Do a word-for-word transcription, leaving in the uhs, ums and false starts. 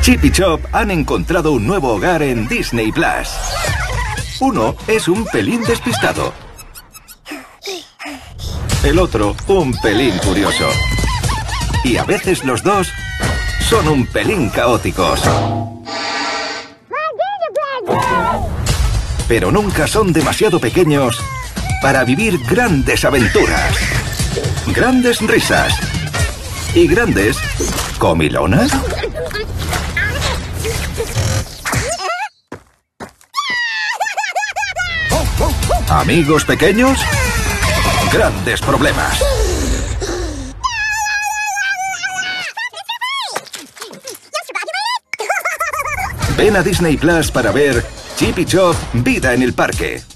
Chip y Chop han encontrado un nuevo hogar en Disney Plus. Uno es un pelín despistado. El otro, un pelín curioso. Y a veces los dos son un pelín caóticos. Pero nunca son demasiado pequeños para vivir grandes aventuras, grandes risas y grandes comilonas. Amigos pequeños, grandes problemas. Ven a Disney Plus para ver Chip y Chop, Vida en el Parque.